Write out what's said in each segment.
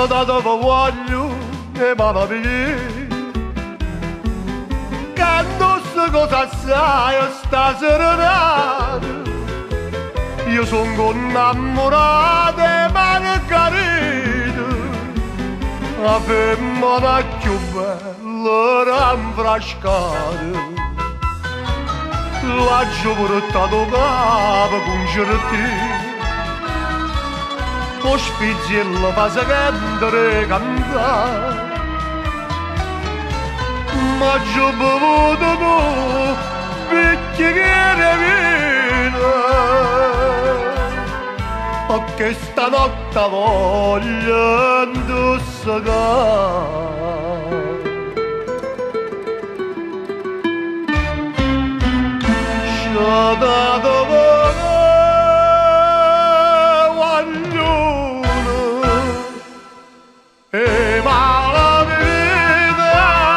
da dove voglio e malavigli che non so cosa sai sta serenata. Io sono innamorato e margarita, la femmina più bella rinfrescata. L'ho portato capo con certezza, con spizziello fa secondere cantare. Ma ci ho bevuto due bicchieri vino, perché stanotte voglio indossare. Da dove guaglione e malavita,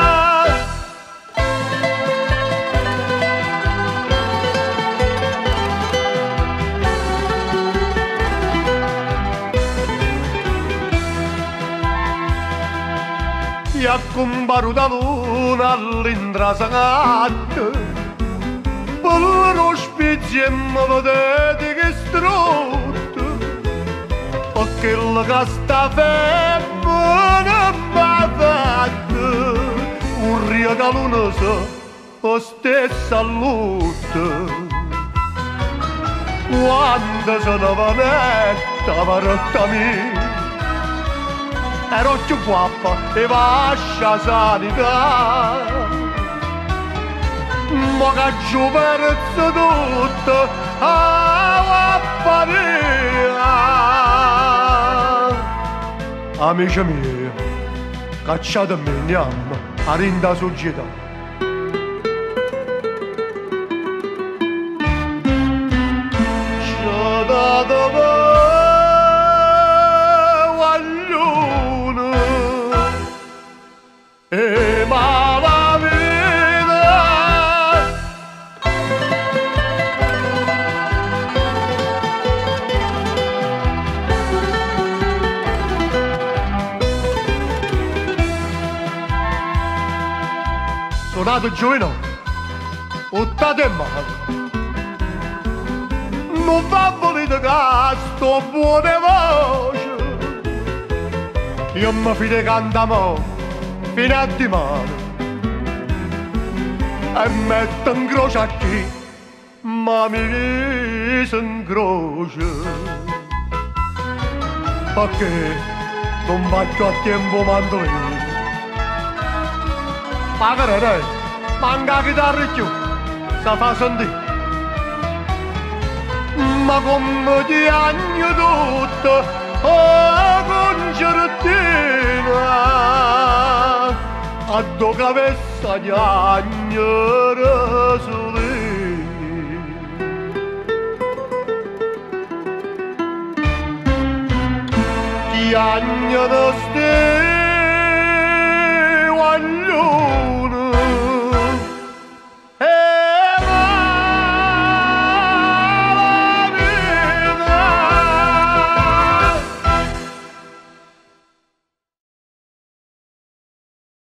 e a comparo da luna all'indrasagata. Per lo spizio mi vedete che strutto, perché la casta femmina mi ha fatto un regalo o stessa lutto. Quando sono vanetta varetta mia, ero più guappa e vascia sanità. Ma che giù perso tutto a parere. Amici miei, cacciatemi, andiamo a rinda società. C'è da dove guaglione e nato giovane, 80 e male. Non va volete che sto buone voce. Io mi fido cantamo fino a dimane e metto in croce a chi ma mi si incrocia. Perché non faccio a tempo mandolino. Magari manca la chitarra più, sa fa sentire. Ma come ti agno tutto, concertina, a dove avessa di agno rasoli. Ti agno non